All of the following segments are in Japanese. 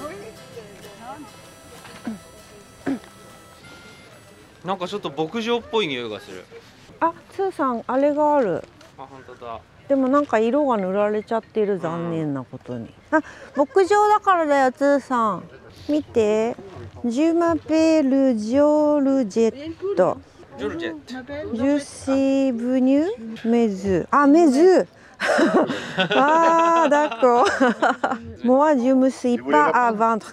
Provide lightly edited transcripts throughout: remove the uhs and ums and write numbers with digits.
なんかちょっと牧場っぽい匂いがする。 あ、つーさん、あれがある。 あ、本当だ。 でもなんか色が塗られちゃってる、残念なことに。あ、牧場だからだよ、つーさん。見て。ジュマペルジョルジェット。 ジョルジェット。 ジュシブニュメズ。あ、メズ。あ、d'accord. Moi, je me suis pas à vendre.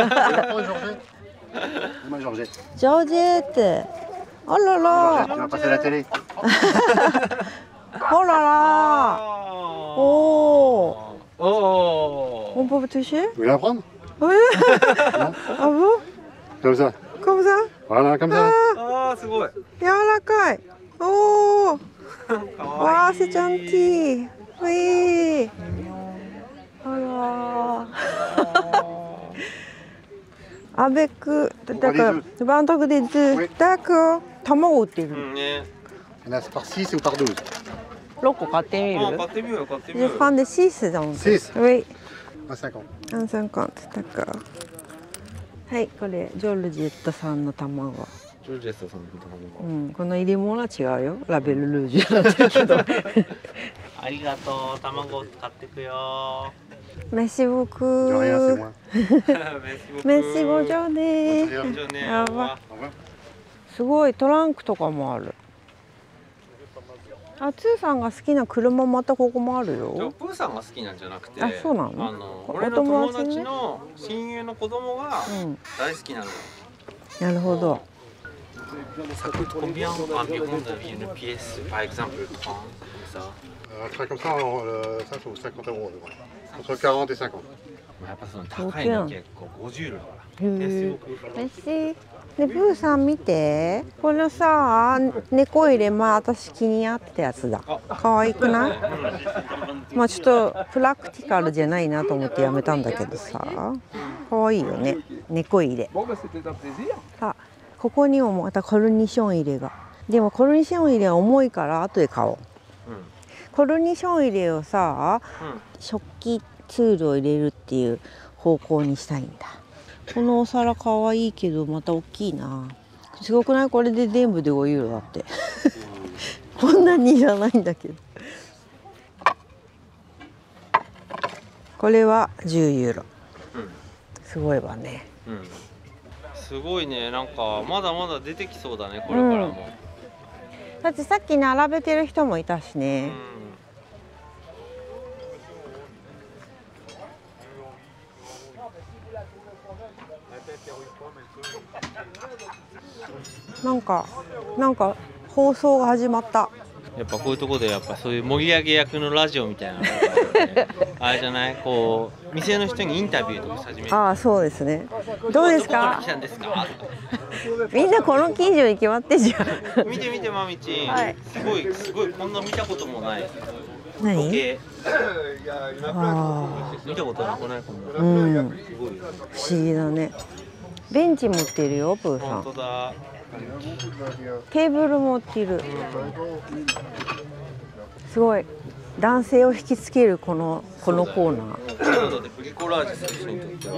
Georgette. Oh là là. Tu vas passer à la télé. Oh là là. Oh. Oh. On peut toucher? Vous voulez la prendre? Oui. Ah bon? Comme ça. Comme ça? Voilà, comme ça. Ah, すごい。 柔らかい。Oh. か Waouh, わいい。 c'est gentil. Oui. Alors. Avec, d'accord. Ventre des œufs. D'accord. 卵売ってる。 うんね。 Il y en a par 6 ou par 12. 6個買ってみあ、 る？ 買ってみようよ、買ってみ Je ようよ。 prends des 6 donc. 6 Oui. 1,50. 1,50. D'accord. はい、これジョルジェットさんの卵。 ジョルジェットさんのう卵。 ん、この入れ物は違うよ。ラベルルージュになってるけど。 ありがとう、卵買ってくよ。 Merci De beaucoup. rien, c'est moi. Merci, bonjour ね。 Bonjour. じゃあね。 やば Au revoir. すごいトランクとかもある。あ、つーさんが好きな車またここもあるじゃあよ。 プーさんが好きなんじゃなくて、 あそうなの俺の友達の親友の子供がうん、 大好きなのよ。 なるほど。 Ça coûte combien environ une pièce, par exemple 30 comme ça? Un train comme ça, ça vaut 50 euros. Entre 40 et 50. やっぱその高いの結構50ユーロだから。 へえ。Merci。で、プーさん見て。このさ、猫入れ、まあ私気になったやつだ。可愛くない？まあちょっとプラクティカルじゃないなと思ってやめたんだけどさ。可愛いよね。猫入れ。あ、ここにもまたコルニション入れが。でもコルニション入れは重いから後で買おう。コルニション入れをさ、食器ツールを入れるっていう方向にしたいんだ。このお皿かわいいけどまた大きいな。すごくない？これで全部で5ユーロだって。こんなにいらないんだけど。これは10ユーロ。すごいわね。 すごいね、なんかまだまだ出てきそうだね、これからも。 だってさっき並べてる人もいたしね。なんか放送が始まった。 やっぱこういうところでやっぱそういう盛り上げ役のラジオみたいなのがあって、あれじゃない、こう店の人にインタビューとかし始める。 ああ、そうですね。どうですか？ どこから来たんですか？ みんなこの近所に決まってんじゃん。 見て見てまみちん、 はい、 すごいこんな見たこともない何？ 時計。 あ見たことなくないかも。 あ、うん、 すごいよ。 不思議だね。ベンチ持ってるよ、プーさ本ん。 当だ。 テーブルも持ってる。すごい。男性を引きつけるこのコーナー。 だってブリコラージュする人にとって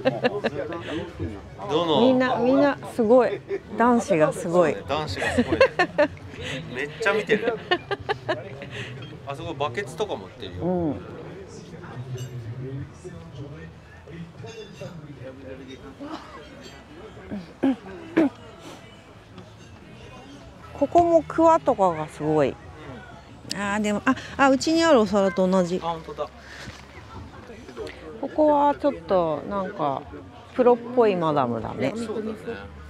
は。どの？ みんなすごい。男子がすごい。 男子がすごい。めっちゃ見てる。あそこバケツとか持ってるよ。 うん。ここもクワとかがすごい。あーでもうちにあるお皿と同じ。 あ、本当だ。 ここはちょっとなんかプロっぽいマダムだね。 そうだね。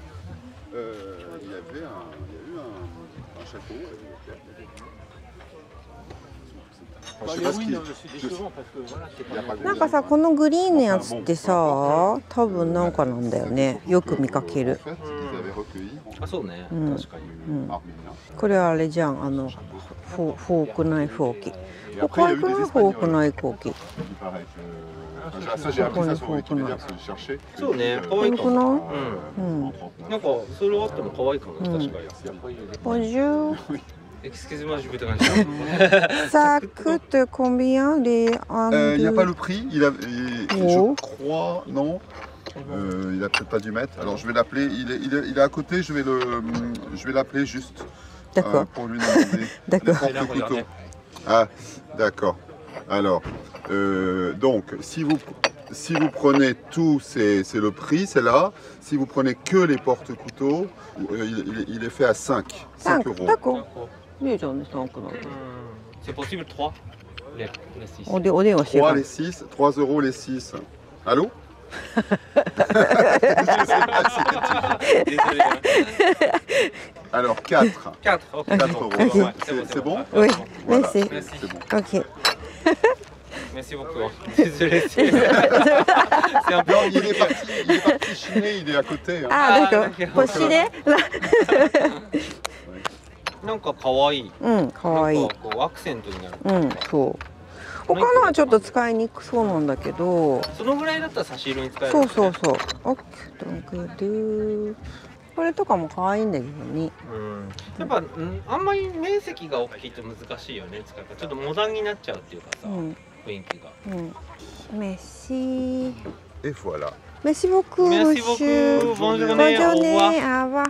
なんかさ、このグリーンのやつってさ、多分なんかなんだよね。よく見かける。 あ、そうね。 うん確かに。 これはあれじゃん、フォークナイフ置き。可愛くない？フォークナイフ置き。 そうね。可愛いか可愛くない？ も。 うん。 なんかそれあっても可愛いかも。確かに。 ボンジュール。 Excusez-moi, je vous dérange. Ça coûte combien les Il n'y a pas le prix, je Oh. crois, non. Il a peut-être pas dû mettre. Alors je vais l'appeler. Il est à côté. Je vais l'appeler juste D'accord. pour lui demander. D'accord. Les porte-couteaux. Ah, d'accord. Alors, donc si vous prenez tout, c'est le prix, c'est là. Si vous prenez que les porte-couteaux, il est fait à 5 euros. D'accord.いいじゃんね、3個なんて。 C'est possible 3 les 6. お電話してる 3 から les 6, 3 euros les 6. Allô? Désolé. Alors 4. 4, ok. 4 euros. Ouais, C'est bon? Oui, Voilà. merci. Merci. C'est bon. Ok. Merci beaucoup. Désolé. C'est un peu. Non, il est parti chiner, il est à côté. Hein. Ah, d'accord. d'accord. 星ね。 なんか可愛い。 うん、かわいいなん。かこうアクセントになる。 うん、そう。他のはちょっと使いにくそうなんだけど。 そのぐらいだったら差し色に使える。 そうそうそう。オッケー、ドンクドゥ。これとかも可愛いんだけどね。 うん。やっぱあんまり面積が大きいと難しいよね。使い方ちょっとモダンになっちゃうっていうかさ、 うん、 雰囲気が。 うん。メシ。 Et voilà. メシボク。 Merci beaucoup. Bonne ボン journée. ジョ Au ネ revoir. あわ。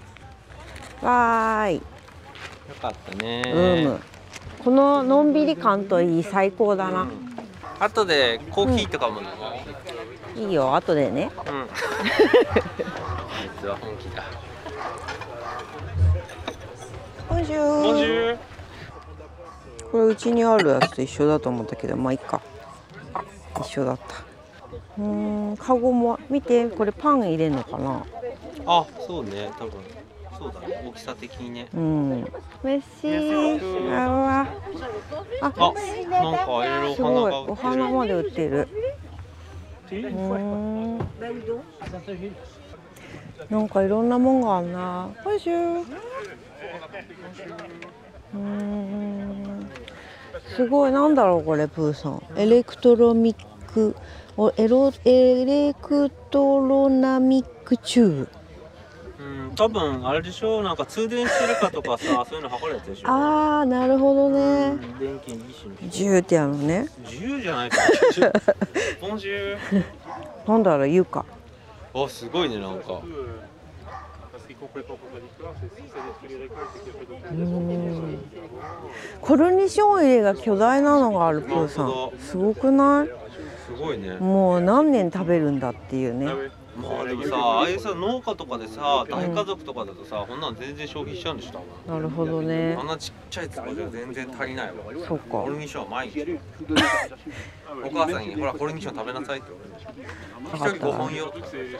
わーい。 よかったね。 こののんびり感といい最高だな。 後でコーヒーとかも飲もう。 いいよ、後でね。 うん。あいつは本気だ。 ボンジュボンジー。 ュー。 これうちにあるやつと一緒だと思ったけど、まあいいか。一緒だった。カゴも見て、これパン入れるのかな。 あ、そうね。多分そうだね。大きさ的にね。 うん。メッシー。あわ。あ、 あ、なんかいろいろすごい。おお花花まが売ってる。 で売ってる。なんかいろんなもんがあるな。ボンジュー。すごい、なんだろうこれ、プーさん。エレクトロナミックチューブ。 うん、多分あれでしょ。なんか通電してるかとかさ、そういうの測るやつでしょ。 ああ、なるほどね。 電気に一緒に。 ジューってやるのね。 自由じゃないか。ボンジュー。 なんだろう、言うか。 あ、すごいね、なんか。 コルニション入れが巨大なのがある、プーさん。すごくない？ すごいね。 もう何年食べるんだっていうね。 まあでもさ、ああいうさ農家とかでさ、大家族とかだとさ、こんなん全然消費しちゃうんでしょ。多分なるほどねあ。んなちっちゃいつばじゃ全然足りないわ。 そっかコルニションは毎日。お母さんにほらコルニション食べなさいって言われる。一人5本よ。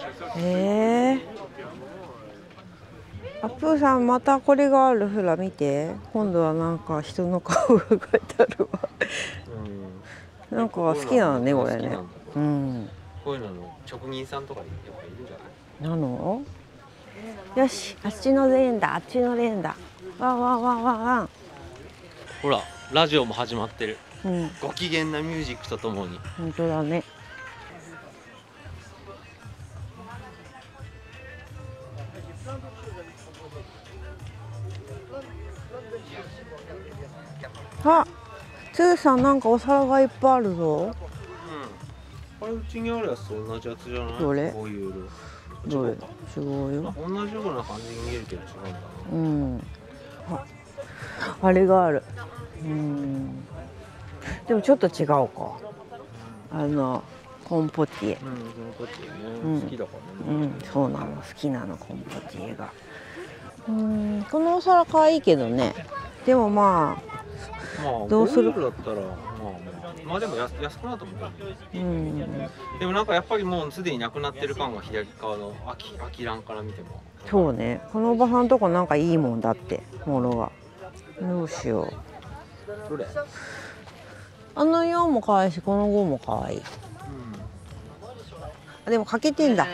あ、プーさんまたこれがある。ほら見て。今度はなんか人の顔が書いてあるわ。なんか好きなのねこれね。うん。 こういうのの職人さんとかやっぱいるんじゃない？ なの？よし、あっちのレーンだ、あっちのレーンだ。わんわんわんわんわん。 ほら、ラジオも始まってる。 うん、 ご機嫌なミュージックとともに。 本当だね。あ、つーさんなんかお皿がいっぱいあるぞ。 これうちにあるやつと同じやつじゃない？ どれこういうどれ？違うよ。 同じような感じに見えるけど違うんだな。 うん。あれがある。でもちょっと違うか。コンポティエ。 コンポティエね。好きだからね。 そうなの。好きなのコンポティエが。このお皿可愛いけどね。でもまあどうする？ だったらまあでも安くなると思う。でもなんかやっぱりもうすでになくなってる感が左側の空欄から見ても。 そうね。このおばさんとこなんかいいもんだってものが。どうしよう。 どれ？ あの4も可愛いし、この5も可愛い。あ、でも欠けてんだ。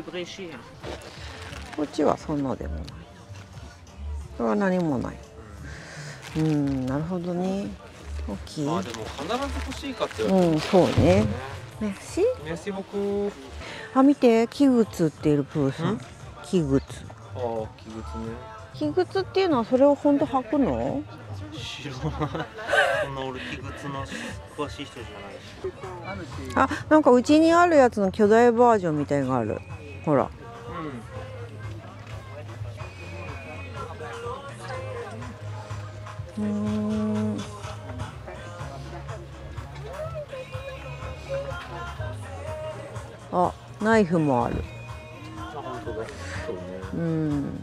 こっちはそんなでもない。これは何もない。なるほどね。大きい。 まあでも必ず欲しいかって言われて。 そうね。メッシ。 メッシ僕。 あ、見て、器具売っているプーさん。器具。 ああ、器具ね。 器靴っていうのはそれを本当履くの？ 知らない。そんな俺器靴の詳しい人じゃないし。 あ、なんかうちにあるやつの巨大バージョンみたいのがある。ほら。あ、ナイフもある。 あ、本当だ。そうね。 うん。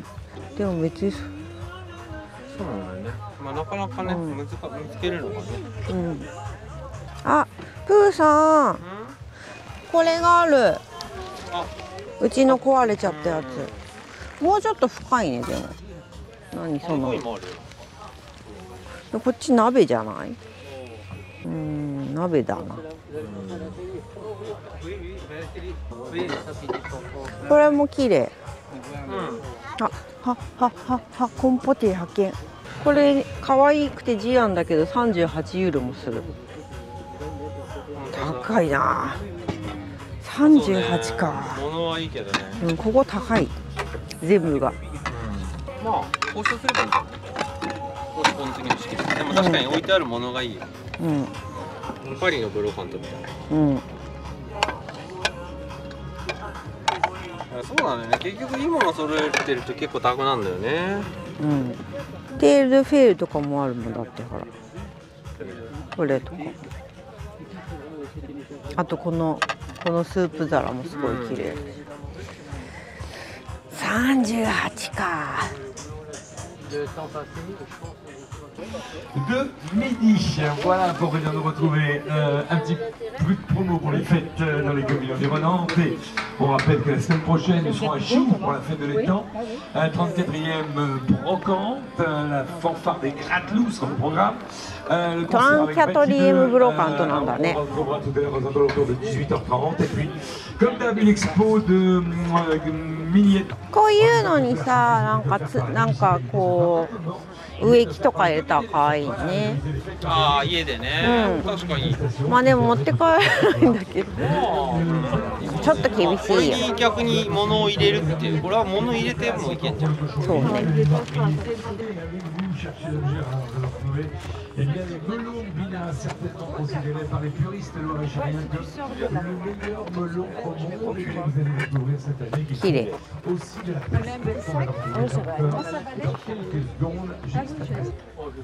でも別にそうなんだよね。まあなかなかね、見つけるのがね。 うん。あ、プーさん。これがある。 あ、 うちの壊れちゃったやつ。もうちょっと深いねでも。何その。こっち鍋じゃない？鍋だな。これも綺麗。コンポティ派遣。これ可愛くてジアンだけど38ユーロもする。高いな。38か。 物はいいけどね。 ここ高い。全部が。 まあ交渉すればいいんじゃない？この次の式でも確かに置いてあるものがいいよ。パリのブローカントみたいな。そうだね。結局いいもの揃えてると結構高くなるんだよね。 テール・ド・フェールとかもあるもんだってほら。これとか。あとこのスープ皿もすごい綺麗。38か。 De midi. Voilà pour venir nous retrouver un petit peu de promo pour les fêtes dans les communes environnantes. Et on rappelle que la semaine prochaine nous serons à Chou pour la fête de l'étang. 34e brocante, la fanfare des Gratelous sera au programme. Le concert avec 34e brocanteなんだね。 On retrouvera tout à l'heure aux alentours de 18h30. Et puis, comme d'hab, une expo de mini. こういうのにさ、なんかこう植木とか入れたら可愛いね。 ああ、家でね。確かに。 まあでも持って帰らないんだけど。ちょっと厳しいよ。 これに逆に物を入れるっていう、これは物入れてもいけんじゃん。 そうね。 Eh bien, les melons Bina, certainement considérés par les puristes loréchariens comme le meilleur melon au monde que vous allez découvrir cette année, qui est aussi de la peste pour leur dans quelques secondes, j'explique.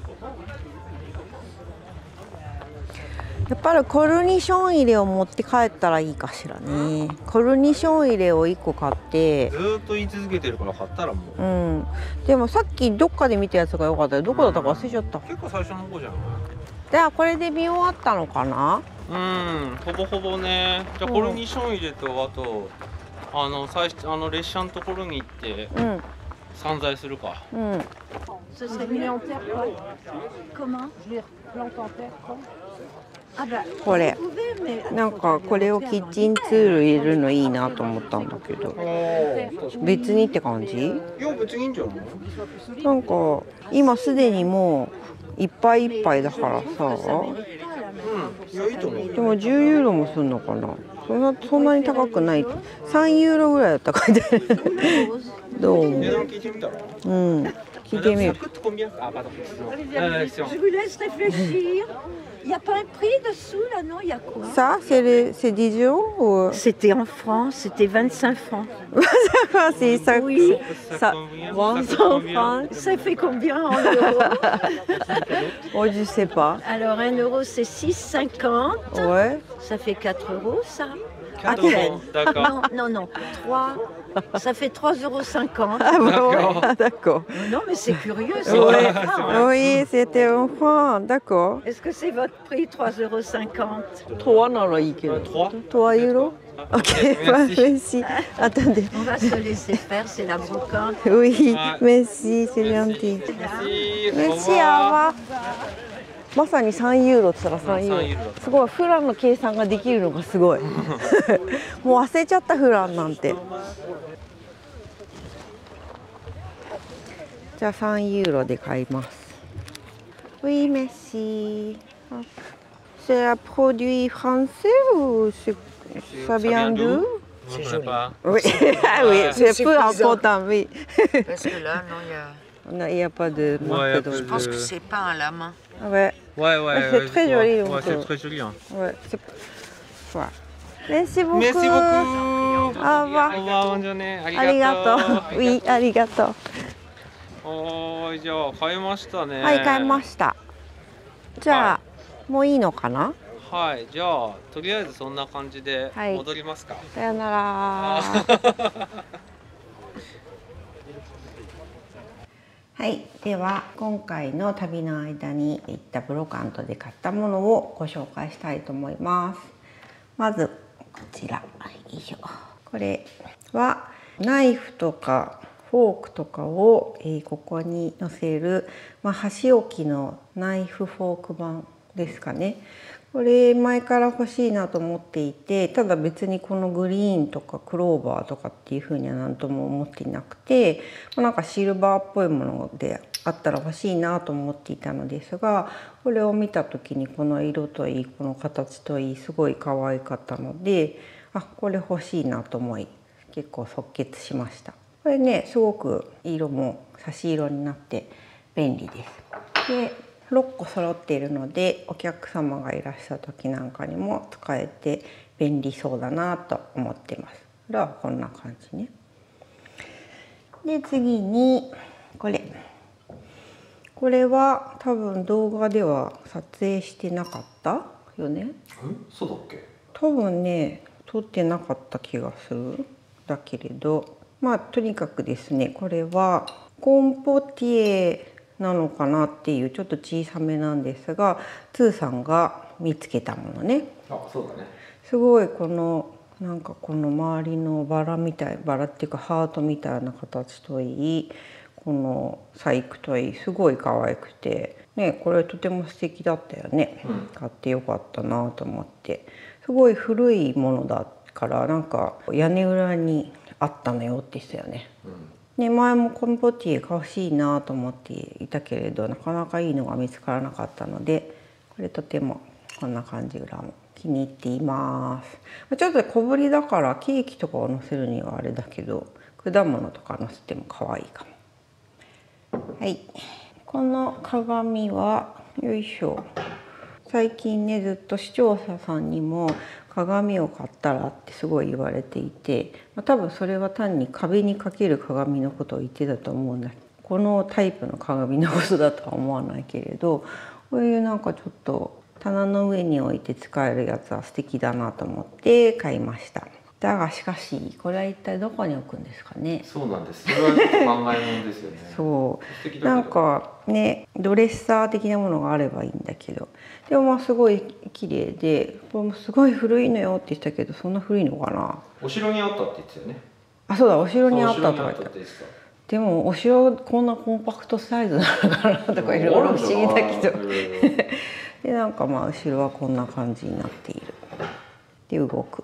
やっぱりコルニション入れを持って帰ったらいいかしらね。コルニション入れを1個買って。 ずっと言い続けてるから買ったらもう。 でもさっきどっかで見たやつが良かったよ。どこだったか忘れちゃった。 結構最初の方じゃん。 じゃあこれで見終わったのかな。 ほぼほぼね。じゃあコルニション入れとあと列車のところに行って。散財するか。これなんかこれをキッチンツール入れるのいいなと思ったんだけど、別にって感じ？いや別にいいんじゃない？ なんか今すでにもういっぱいいっぱいだからさ。 いやいいと思う。 でも10ユーロもすんのかな。そんなに高くない。3ユーロぐらいだったかで。どう思う？ 値段聞いてみたら？ 聞いてみる。 Il n'y a pas un prix dessous là, non? Il y a quoi? Ça, c'est 10 euros ou... C'était en francs, c'était 25 francs. 25 c'est ça. Oui. Ça, 25 francs. Ça fait combien en euros? Oh, je sais pas. Alors 1 euro c'est 6,50. Ouais. Ça fait 4 euros ça. 4 euros, d'accord. Non, 3. Ça fait 3,50 €. Ah bon, d'accord. Non, mais c'est curieux, c'est ouais. Oui, c'était un franc, d'accord. Est-ce que c'est votre prix, 3,50 €? 3 ならいいけど。3 euros? Ok, merci. Attendez. On va se laisser faire, c'est la brocante. Oui, merci, c'est gentil. Merci, au revoir. まさに3ユーロって言ったら3ユーロ。すごい、フランの計算ができるのがすごい。もう忘れちゃったフランなんて。じゃあ3ユーロで買います。Oui, merci. C'est un produit français ou ça vient d'où? C'est joli. Oui, oui, c'est peu important, oui. Parce que là, non, il y a... On a, il n'y a pas de Ouais, marque y a de- plus Je pense que c'est peint à la main. Ouais, Ouais, ouais. c'est très joli, Ouais, donc, c'est très joli. Hein. ouais. Voilà. Merci beaucoup. Merci beaucoup. Au revoir. おばあ、bonne journée。 ありがとう。Oui、ありがとう。 はい、じゃあ買いましたね。 はい、買いました。じゃあ、もういいのかな？ はい、じゃあとりあえずそんな感じではい戻りますか。 さよなら。はい、では今回の旅の間に行ったブロカントで買ったものをご紹介したいと思います。まずこちら、よいしょ。これはナイフとかフォークとかを、ここに載せる、箸置きのナイフフォーク版ですかね。これ前から欲しいなと思っていて、ただ別にこのグリーンとかクローバーとかっていうふうには何とも思っていなくて、なんかシルバーっぽいものであったら欲しいなと思っていたのですが、これを見た時にこの色といいこの形といいすごい可愛かったので、これ欲しいなと思い結構即決しました。これね、すごく色も差し色になって便利です。で6個揃っているので、お客様がいらっしゃる時なんかにも使えて便利そうだなと思ってます。これはこんな感じね。で次にこれは多分動画では撮影してなかったよね。 そうだっけ？ 多分ね撮ってなかった気がする。だけれどとにかくですね、これはコンポティエなのかなっていうちょっと小さめなんですが、ツーさんが見つけたものね。 そうだね。 すごいこのなんかこの周りのバラっていうかハートみたいな形といい、この細工といいすごい可愛くてね、これとても素敵だったよね。買ってよかったなと思って、すごい古いものだからなんか屋根裏にあったのよって言ってたよね。前もコンポティエが欲しいなと思っていたけれどなかなかいいのが見つからなかったので、これとてもこんな感じ裏も気に入っています。ちょっと小ぶりだからケーキとかをのせるにはあれだけど、果物とかのせても可愛いかも。はい、この鏡はよいしょ。最近ねずっと視聴者さんにも鏡を買ったらってすごい言われていて、多分それは単に壁にかける鏡のことを言ってたと思うんだ。このタイプの鏡のことだとは思わないけれど、こういうなんかちょっと棚の上に置いて使えるやつは素敵だなと思って買いました。だがしかしこれは一体どこに置くんですかね。 そうなんです。それはちょっと考えものですよね。 そうなんかねドレッサー的なものがあればいいんだけど、でもすごい綺麗で、これもすごい古いのよって言ってたけど、そんな古いのかな。 お城にあったって言ってたよね。 そうだ、お城にあったとか言ってた。 てでもお城こんなコンパクトサイズなのかなとかいろいろ不思議だけどでなんか後ろはこんな感じになっている。で動く。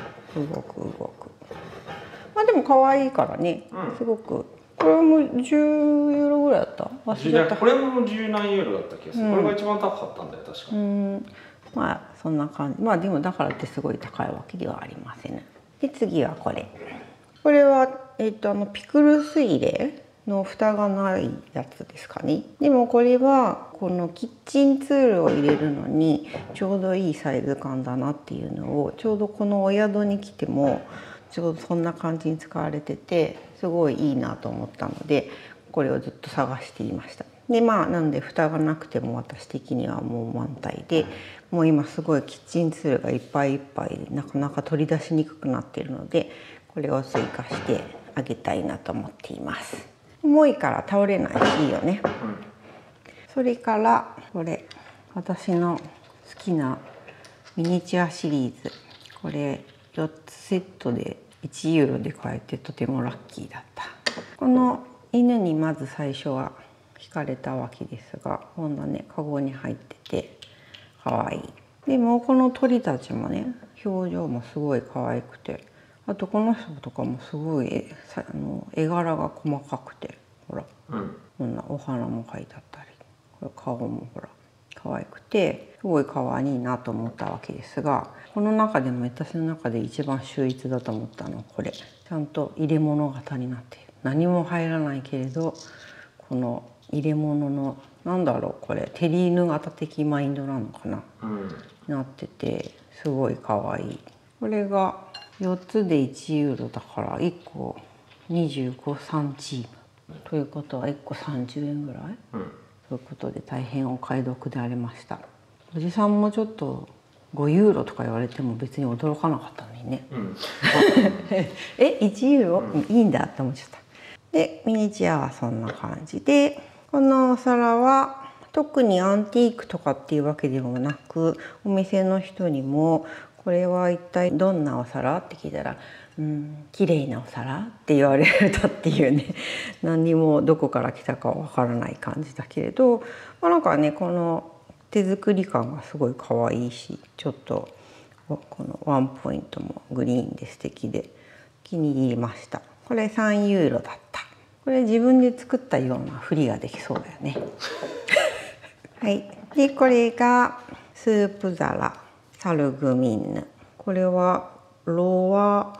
でも可愛いからね、すごく。これも10ユーロぐらいだった？忘れちゃった。 これも10何ユーロだった気がする。これが一番高かったんだよ確か。 そんな感じ。でもだからってすごい高いわけではありません。で次はこれはピクルス入れの蓋がないやつですかね。でもこれはこのキッチンツールを入れるのにちょうどいいサイズ感だなっていうのを、ちょうどこのお宿に来てもちょうどそんな感じに使われてて、すごいいいなと思ったのでこれをずっと探していました。でなんで蓋がなくても私的にはもう満タイで、もう今すごいキッチンツールがいっぱいいっぱいでなかなか取り出しにくくなっているので、これを追加してあげたいなと思っています。重いから倒れないしいいよね。それからこれ私の好きなミニチュアシリーズ、これ4つセットで1ユーロで買えてとてもラッキーだった。この犬にまず最初は惹かれたわけですが、こんなねカゴに入ってて可愛い。でもこの鳥たちもね表情もすごい可愛くて、あとこの人とかもすごい絵柄が細かくて、ほら、こんなお花も描いてあったり、これ顔もほら可愛くてすごい可愛いなと思ったわけですが、この中でも私の中で一番秀逸だと思ったのはこれ。ちゃんと入れ物型になっている。何も入らないけれどここの入れ物のなんだろうこれテリーヌ型的マインドなのかな、なっててすごいかわいい。これが4つで1ユーロだから1個25サンチームということは1個30円ぐらい、ということで大変お買い得でありました。おじさんもちょっと5ユーロとか言われても別に驚かなかったのにね、え1ユーロ、いいんだって思っちゃった。でミニチュアはそんな感じで、このお皿は特にアンティークとかっていうわけでもなく、お店の人にもこれは一体どんなお皿って聞いたら「綺麗なお皿」って言われたっていうね、何にもどこから来たかわからない感じだけれど、なんかねこの手作り感がすごい可愛いし、ちょっとこのワンポイントもグリーンで素敵で気に入りました。これ3ユーロだった。これ自分で作ったような振りができそうだよね。はい、でこれがスープ皿サルグミンヌ。これはロ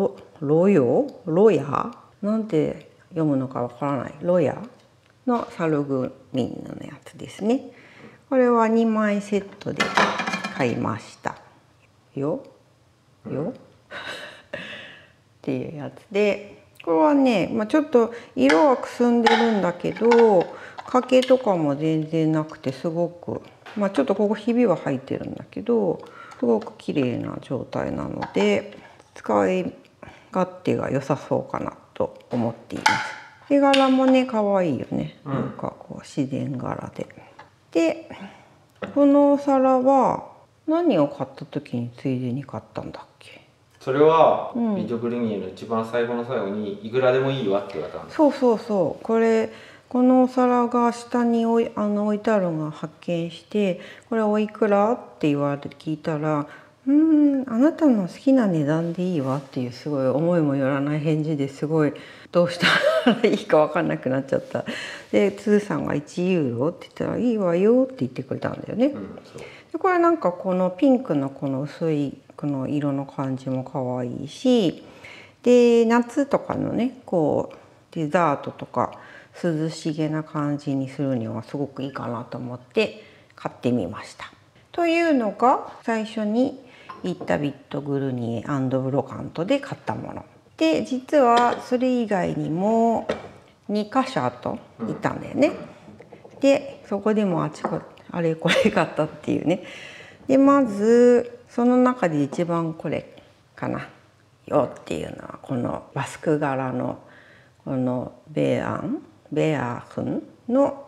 ヤなんて読むのかわからない、ロヤのサルグミンヌのやつですね。これは2枚セットで買いましたよっていうやつで、これはね、ちょっと色はくすんでるんだけど欠けとかも全然なくて、すごくちょっとここひびは入ってるんだけどすごく綺麗な状態なので使い勝手が良さそうかなと思っています。絵柄もね可愛いよね、なんかこう自然柄で。でこのお皿は何を買った時についでに買ったんだっけ。 それは、ビデオグリニエの一番最後の最後にいくらでもいいわって言われたんです。 そうこのお皿が下に置いてあるのが発見して、これおいくらって言われて聞いたら、あなたの好きな値段でいいわっていうすごい思いもよらない返事ですごいどうしたらいいか分かんなくなっちゃった。でツーさんが1ユーロって言ったら「いいわよ」って言ってくれたんだよね。でこれなんかこのピンクのこの薄いこの色の感じも可愛いし、で夏とかのねこうデザートとか涼しげな感じにするにはすごくいいかなと思って買ってみました。というのが最初に言ったビットグルニエ&ブロカントで買ったもので、実はそれ以外にも2箇所あと行ったんだよね。でそこでもあれこれ買ったっていうね。でまずその中で一番これかなよっていうのはこのバスク柄のこのベアーフンの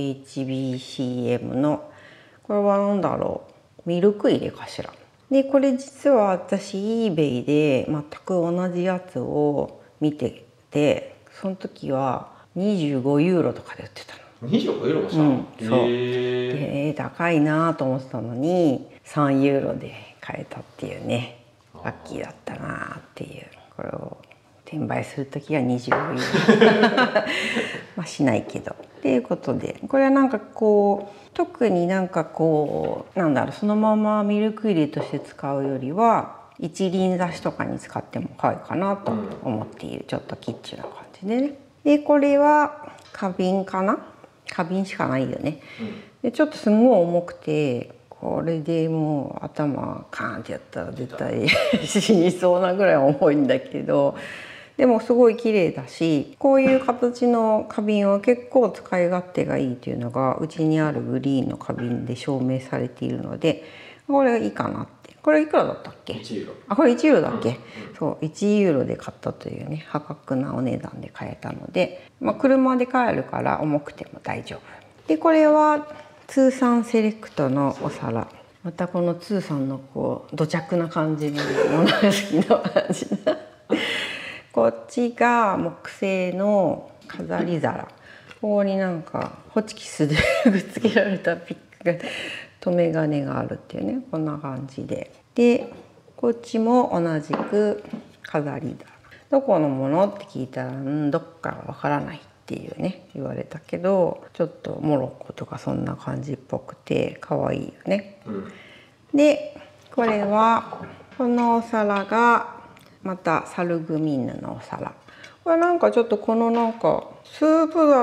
HBCM のこれは何だろう、ミルク入れかしら。でこれ実は私 eBay で全く同じやつを見てて、その時は25ユーロとかで売ってたの。 25ユーロもしたの、そうで高いなと思ってたのに3ユーロで買えたっていうね、ラッキーだったなっていう。これを転売する時は25ユーロしないけどっていうことで、これはなんかこう特になんかこうなんだろう、そのままミルク入れとして使うよりは一輪挿しとかに使っても可愛いかなと思っている、ちょっとキッチュな感じでね。でこれは花瓶かな、花瓶しかないよね。でちょっとすんごい重くて、これでもう頭カーンってやったら絶対死にそうなぐらい重いんだけど、でもすごい綺麗だし、こういう形の花瓶は結構使い勝手がいいというのがうちにあるグリーンの花瓶で証明されているので、これがいいかなって。これいくらだったっけ？1ユーロ。あ、これ1ユーロだっけ？そう1ユーロで買ったというね破格なお値段で買えたので、車で帰るから重くても大丈夫。でこれは通産セレクトのお皿。またこの通産のこう土着な感じのものが好きな感じだ。こっちが木製の飾り皿。ここになんかホチキスでくっつけられたピックが留め金があるっていうね、こんな感じで。でこっちも同じく飾り皿。どこのものって聞いたらどっかわからないっていうね言われたけど、ちょっとモロッコとかそんな感じっぽくて可愛いよね。でこれはこのお皿がまたサルグミンヌのお皿。これなんかちょっとこのなんかスープ皿っ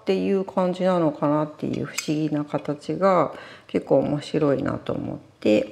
っていう感じなのかなっていう不思議な形が結構面白いなと思って、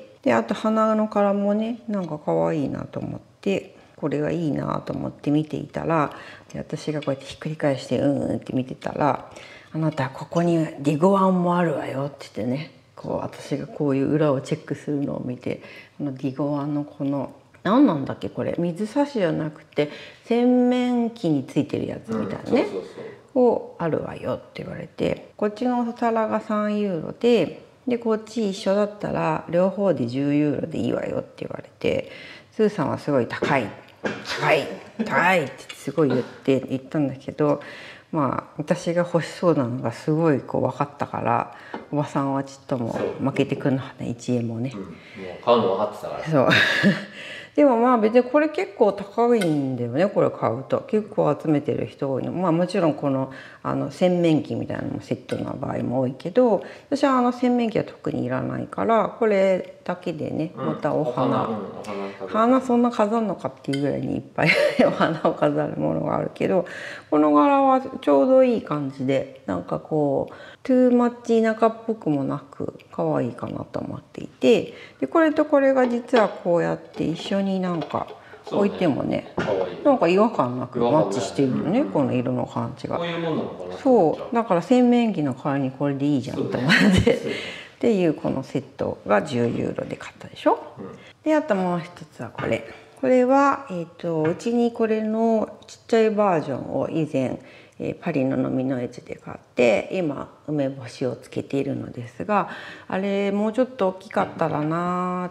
であと鼻の柄もねなんか可愛いなと思って、これがいいなと思って見ていたら、で私がこうやってひっくり返してって見てたら、あなたここにディゴワンもあるわよって言ってね、こう私がこういう裏をチェックするのを見て、このディゴワンのこの何なんだっけこれ、水差しじゃなくて洗面器についてるやつみたいなね、をあるわよって言われて、こっちのお皿が3ユーロでこっち一緒だったら両方で10ユーロでいいわよって言われて、スーさんはすごい高いってすごい言ったんだけど、まあ私が欲しそうなのがすごいこう分かったから、おばさんはちょっともう負けてくんのはね、1円もね、 もう買うの分かってたから。 そうでもまあ別にこれ結構高いんだよね、これ買うと結構集めてる人多いの。まあもちろんこの洗面器みたいなのもセットな場合も多いけど、私は洗面器は特にいらないから、これだけでねまたお花そんな飾るのかっていうぐらいにいっぱいお花を飾るものがあるけど、この柄はちょうどいい感じで、なんかこうトゥーマッチ田舎っぽくもなく可愛いかなと思っていて、でこれとこれが実はこうやって一緒になんか置いてもね、なんか違和感なくマッチしてるのね、この色の感じが。そうだから洗面器の代わりにこれでいいじゃんと思ってっていうこのセットが10ユーロで買ったでしょ。であともう一つはこれはうちにこれのちっちゃいバージョンを以前パリの飲みの市で買って、今梅干しをつけているのですが、あれもうちょっと大きかったらなーって、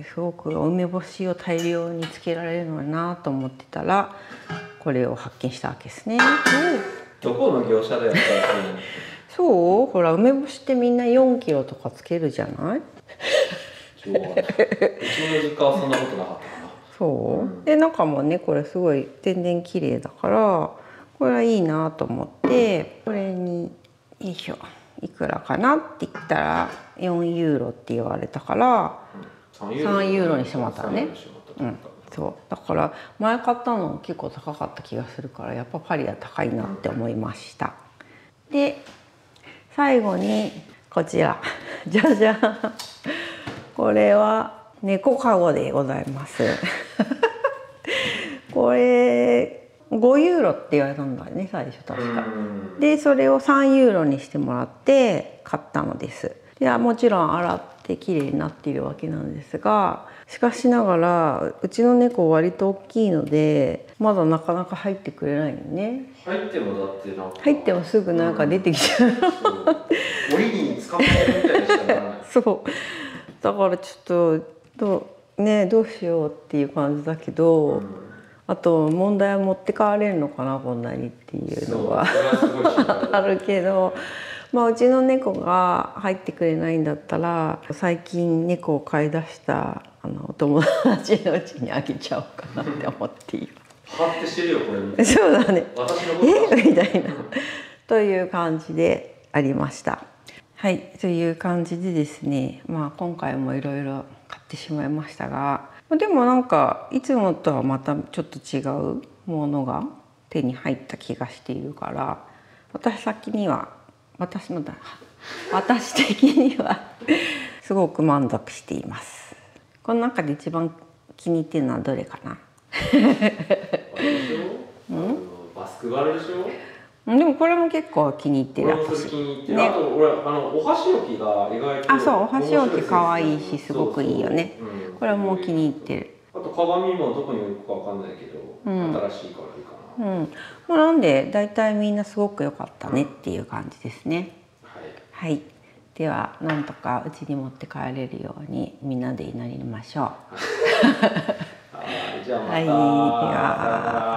すごく梅干しを大量につけられるのになと思ってたら、これを発見したわけですね。 どこの業者でやったらそうほら梅干しってみんな4キロとかつけるじゃない。 うちの実家はそんなことなかったかな。 そう、で中もねこれすごい全然綺麗だから、これはいいなと思って、これによいしょいくらかなって言ったら4ユーロって言われたから、3ユーロにしてもらったね。そうだから前買ったの結構高かった気がするから、やっぱパリは高いなって思いました。で最後にこちらじゃじゃん、これは猫かごでございますこれ5ユーロって言われたんだよね最初確か。でそれを3ユーロにしてもらって買ったのです。いやもちろん洗って綺麗になっているわけなんですが、しかしながらうちの猫割と大きいのでまだなかなか入ってくれないのね。 入ってもだってなんか入ってもすぐなんか出てきちゃう檻に捕まえるみたいでしたねそうだからちょっとどうしようっていう感じだけど、あと問題は持って帰れるのかなこんなにっていうのはあるけど、まあ、うちの猫が入ってくれないんだったら最近猫を飼い出したお友達のうちにあげちゃおうかなって思っている。 貼ってしてるよこれ。 そうだね。 私のことみたいなという感じでありました。はいという感じでですね、まあ今回もいろいろ買ってしまいましたが、でもなんかいつもとはまたちょっと違うものが手に入った気がしているから、私的にはすごく満足しています。この中で一番気に入ってるのはどれかなバスクがあるでしょ。 でもこれも結構気に入ってる。 私気に入ってる。あと俺お箸置きが意外とそうお箸置き可愛いしすごくいいよね。これも気に入ってる。 あと鏡もどこに置くかわかんないけど、新しいからいいかな。 もうなんで大体みんなすごく良かったねっていう感じですね。はい。ではなんとかうちに持って帰れるようにみんなで祈りましょう。 じゃあまた。 はい。では。